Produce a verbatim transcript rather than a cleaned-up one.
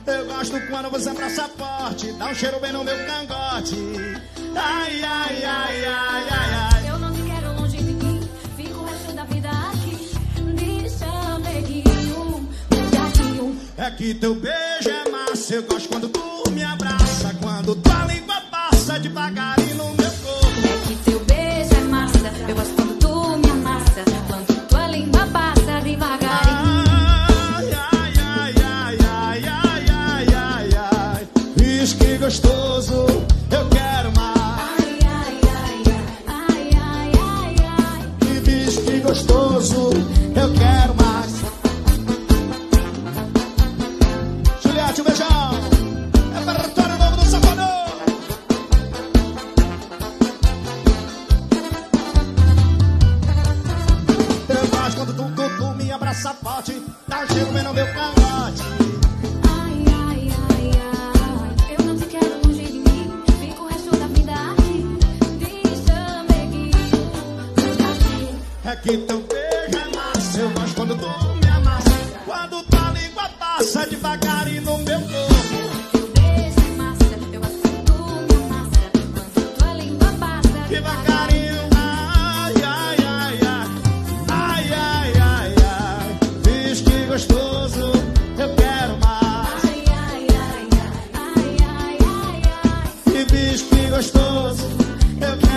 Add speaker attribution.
Speaker 1: Eu gosto quando você abraça forte, dá um cheiro bem no meu cangote. Ai, ai, ai, ai, ai, ai.
Speaker 2: Eu não te quero longe de mim, fico o resto da vida aqui. Deixa, neguinho, pegadinho.
Speaker 1: É que teu beijo é massa, eu gosto quando tu me abraça, quando tua língua passa devagarinho no meu corpo.
Speaker 2: É que teu beijo é massa, eu gosto quando tu me amassa, quando tua língua passa devagarinho.
Speaker 1: Ai, ai, ai, ai, ai, ai, ai, ai, ai. Whisky gostoso, eu quero mais.
Speaker 2: Ai, ai, ai, ai, ai, ai, ai.
Speaker 1: Que whisky gostoso, eu quero mais. Juliette, um beijão. É para o repertório novo do Safadão. Eu gosto quando tu, tu, tu me abraça forte, dá um cheiro bem no meu cangote.
Speaker 2: Ai, ai, ai, ai. Eu não te quero longe de mim, fico o resto da vida aqui. Deixa, neguinho, pegadinho.
Speaker 1: É que teu beijo é massa, eu gosto quando tu me amassa, quando tua língua passa devagarinho no meu corpo.
Speaker 2: Teu beijo é massa, eu gosto quando tu me amassa, quando tua língua passa
Speaker 1: Devagarinho, ai, ai, ai, ai, ai, ai, ai, ai, whisky gostoso, eu quero mais.
Speaker 2: Ai, ai, ai, ai, ai, ai, ai, ai.
Speaker 1: Que whisky gostoso, eu quero